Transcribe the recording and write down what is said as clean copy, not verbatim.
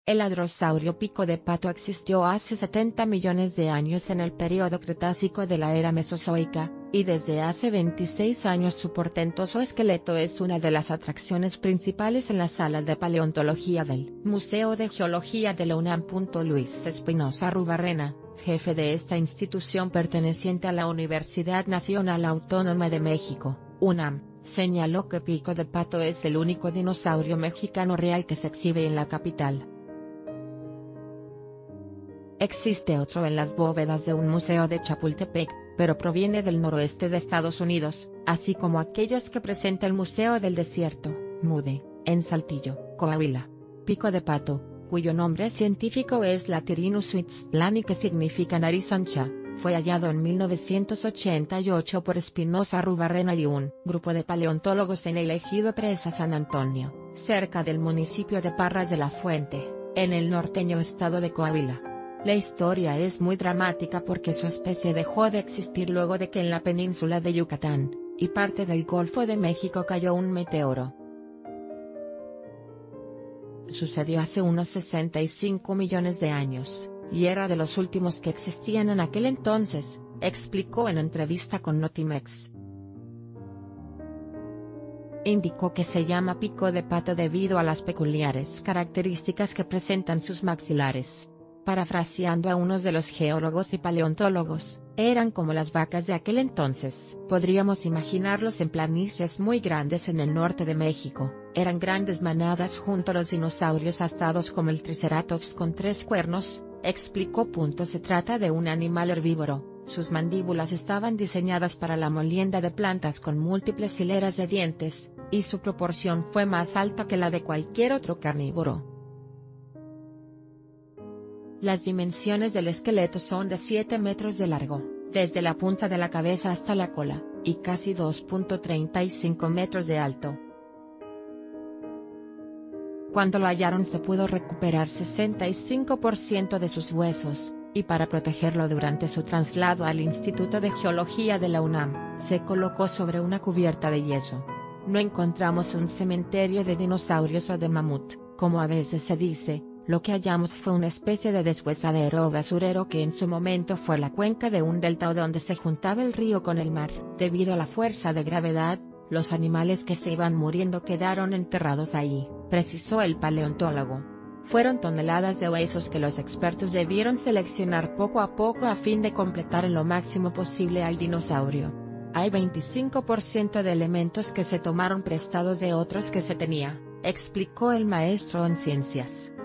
El hadrosaurio pico de pato existió hace 70 millones de años en el período Cretácico de la era Mesozoica, y desde hace 26 años su portentoso esqueleto es una de las atracciones principales en la sala de paleontología del Museo de Geología de la UNAM. Luis Espinosa Rubarrena, jefe de esta institución perteneciente a la Universidad Nacional Autónoma de México, UNAM, señaló que Pico de Pato es el único dinosaurio mexicano real que se exhibe en la capital. Existe otro en las bóvedas de un museo de Chapultepec, pero proviene del noroeste de Estados Unidos, así como aquellos que presenta el Museo del Desierto, MUDE, en Saltillo, Coahuila. Pico de pato, cuyo nombre científico es Lathyrhinus huixtlani, que significa nariz ancha, fue hallado en 1988 por Espinosa Rubarrena y un grupo de paleontólogos en el ejido Presa San Antonio, cerca del municipio de Parras de la Fuente, en el norteño estado de Coahuila. La historia es muy dramática porque su especie dejó de existir luego de que en la península de Yucatán, y parte del Golfo de México cayó un meteoro. Sucedió hace unos 65 millones de años, y era de los últimos que existían en aquel entonces, explicó en entrevista con Notimex. Indicó que se llama pico de pato debido a las peculiares características que presentan sus maxilares. Parafraseando a unos de los geólogos y paleontólogos, eran como las vacas de aquel entonces. Podríamos imaginarlos en planicies muy grandes en el norte de México, eran grandes manadas junto a los dinosaurios astados como el Triceratops con 3 cuernos, explicó. Se trata de un animal herbívoro, sus mandíbulas estaban diseñadas para la molienda de plantas con múltiples hileras de dientes, y su proporción fue más alta que la de cualquier otro carnívoro. Las dimensiones del esqueleto son de 7 metros de largo, desde la punta de la cabeza hasta la cola, y casi 2.35 metros de alto. Cuando lo hallaron se pudo recuperar 65% de sus huesos, y para protegerlo durante su traslado al Instituto de Geología de la UNAM, se colocó sobre una cubierta de yeso. No encontramos un cementerio de dinosaurios o de mamut, como a veces se dice. Lo que hallamos fue una especie de deshuesadero o basurero que en su momento fue la cuenca de un delta o donde se juntaba el río con el mar. Debido a la fuerza de gravedad, los animales que se iban muriendo quedaron enterrados ahí, precisó el paleontólogo. Fueron toneladas de huesos que los expertos debieron seleccionar poco a poco a fin de completar en lo máximo posible al dinosaurio. Hay 25% de elementos que se tomaron prestados de otros que se tenía, explicó el maestro en ciencias.